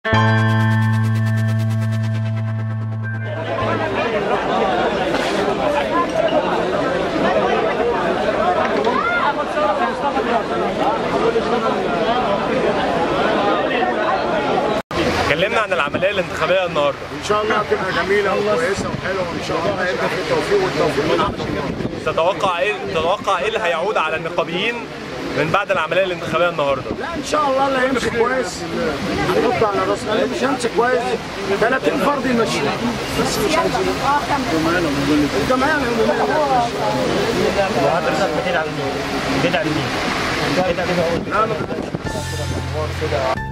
اتكلمنا عن العمليه الانتخابيه النهارده. ان شاء الله هتبقى جميله وكويسه وحلوه وان شاء الله هيبقى في التوفيق والتوفيق من عند الله. تتوقع ايه اللي هيعود على النقابيين من بعد العمليه الانتخابيه النهارده؟ لا ان شاء الله اللي هيمشي كويس هنحطه على راسنا، اللي مش هيمشي كويس 30 فرد يمشي بس مش عايزين الجمعيه العموميه. وحضرتك بتدعم مين؟ بتدعم مين؟ لا